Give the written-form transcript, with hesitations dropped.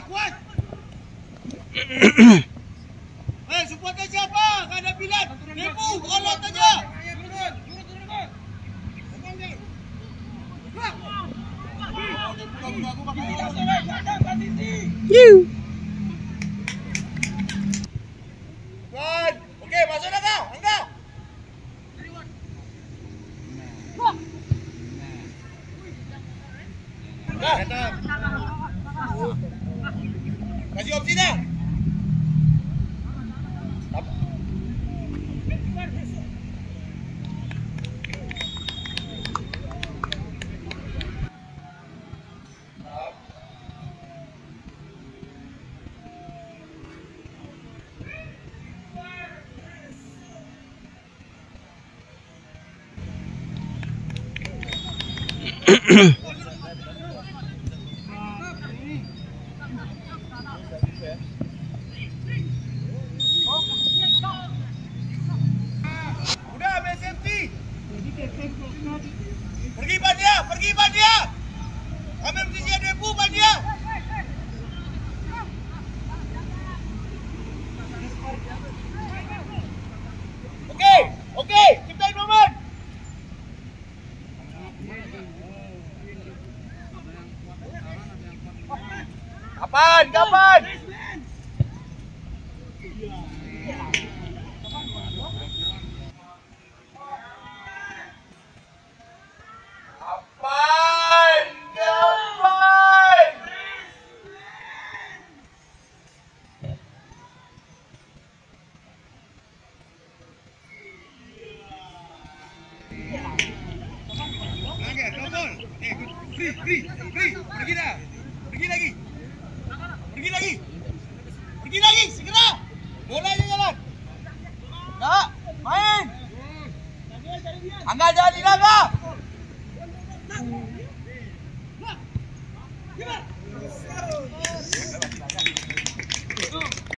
kuat. Support siapa? Gak ada pilihan. Debu, olot aja. Oke, masuk dah kau. Angga. Kasih opsi dah. Udah, BSMT. Pergi Badia. Kami mesti ada Debu Badia. Oke, ciptain momen. Kapan? Free. Pergi lagi, segera. Bolanya jalan. Enggak, main. Angga jadi Angga.